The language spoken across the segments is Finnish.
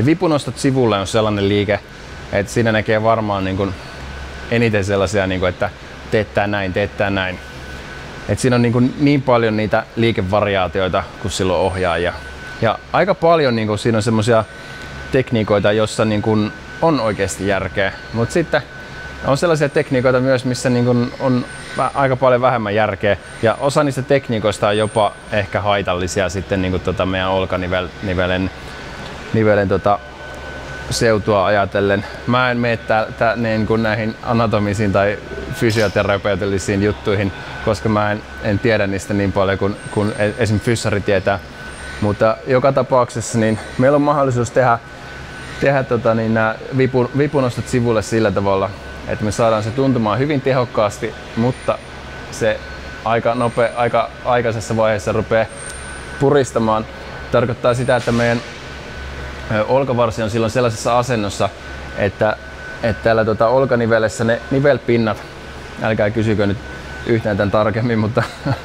Ja vipunostot sivulle on sellainen liike, että siinä näkee varmaan niin kuin eniten sellaisia, niin kuin, että teettää näin. Et siinä on niin paljon niitä liikevariaatioita, kun silloin ohjaajia. Ja aika paljon niin kuin siinä on semmoisia tekniikoita, joissa niin kuin on oikeasti järkeä. Mutta sitten on sellaisia tekniikoita myös, missä niin kuin on aika paljon vähemmän järkeä. Ja osa niistä tekniikoista on jopa ehkä haitallisia sitten niin kuin meidän olkanivelen seutua ajatellen. Mä en mene niin kuin näihin anatomisiin tai fysioterapeutillisiin juttuihin, koska mä en tiedä niistä niin paljon kuin esim. Fyssari tietää. Mutta joka tapauksessa niin meillä on mahdollisuus tehdä nämä vipunostot sivulle sillä tavalla, että me saadaan se tuntumaan hyvin tehokkaasti, mutta se aika aikaisessa vaiheessa rupeaa puristamaan. Tarkoittaa sitä, että meidän olkavarsi on silloin sellaisessa asennossa, että täällä olkanivelessä ne nivelpinnat, älkää kysykö nyt yhtään tämän tarkemmin, mutta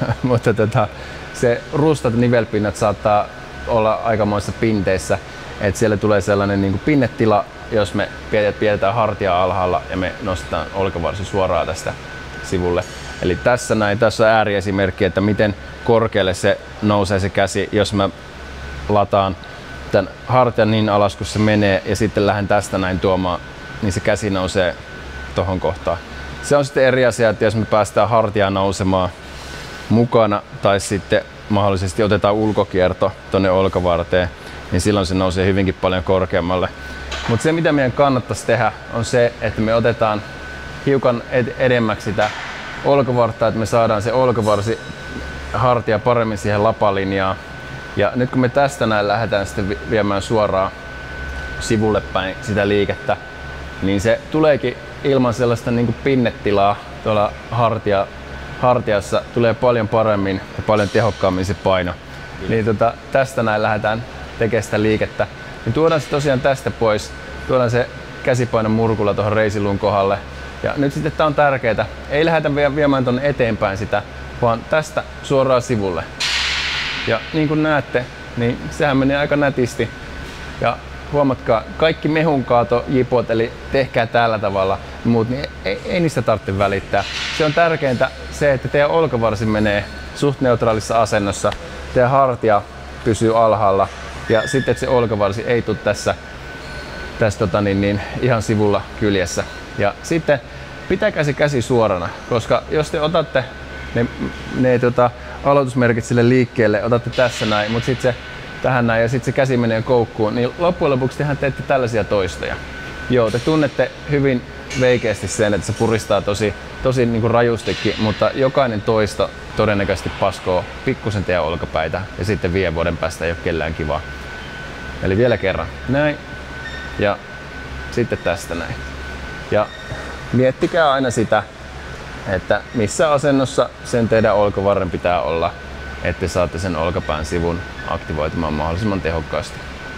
se rustat nivelpinnat saattaa olla aikamoissa pinteissä, että siellä tulee sellainen niin kuin pinnetila, jos me pidetään hartia alhaalla ja me nostetaan olkavarsi suoraan tästä sivulle. Eli tässä on ääriesimerkki, että miten korkealle se nousee se käsi, jos mä lataan tämän hartian niin alas kun se menee ja sitten lähden tästä näin tuomaan, niin se käsi nousee tohon kohtaan. Se on sitten eri asia, että jos me päästään hartiaa nousemaan mukana tai sitten mahdollisesti otetaan ulkokierto tonne olkavarteen, niin silloin se nousee hyvinkin paljon korkeammalle. Mutta se mitä meidän kannattaisi tehdä on se, että me otetaan hiukan edemmäksi sitä olkavartta, että me saadaan se olkavarsi hartia paremmin siihen lapalinjaan. Ja nyt kun me tästä näin lähdetään sitten viemään suoraan sivulle päin sitä liikettä, niin se tuleekin ilman sellaista niin kuin pinnetilaa tuolla hartiassa tulee paljon paremmin ja paljon tehokkaammin se paino. Niin tästä näin lähdetään tekemään sitä liikettä. Niin tuodaan se tosiaan tästä pois, tuodaan se käsipainon murkulla tuohon reisiluun kohdalle. Ja nyt sitten tää on tärkeää, ei lähdetä viemään tuonne eteenpäin sitä, vaan tästä suoraan sivulle. Ja niin kuin näette, niin sehän menee aika nätisti. Ja huomatkaa, kaikki mehunkaatojipot, eli tehkää tällä tavalla, muut, niin ei niistä tarvitse välittää. Se on tärkeintä se, että teidän olkavarsi menee suht neutraalissa asennossa, teidän hartia pysyy alhaalla ja sitten että se olkavarsi ei tule tässä ihan sivulla kyljessä. Ja sitten pitäkää se käsi suorana, koska jos te otatte ne aloitusmerkit sille liikkeelle, otatte tässä näin, mutta sitten se tähän näin ja sitten se käsi menee koukkuun, niin loppujen lopuksi tehän teette tällaisia toistoja. Joo, te tunnette hyvin veikeästi sen, että se puristaa tosi niin kuin rajustikin, mutta jokainen toisto todennäköisesti paskoo pikkusen teidän olkapäitä ja sitten 5 vuoden päästä ei ole kellään kivaa. Eli vielä kerran näin ja sitten tästä näin. Ja miettikää aina sitä, että missä asennossa sen teidän olkavarren pitää olla, että saatte sen olkapään sivun aktivoitumaan mahdollisimman tehokkaasti.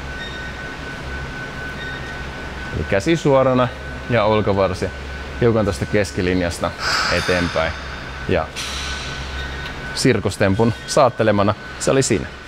Eli käsi suorana ja olkavarsi hiukan tuosta keskilinjasta eteenpäin. Ja sirkustempun saattelemana se oli siinä.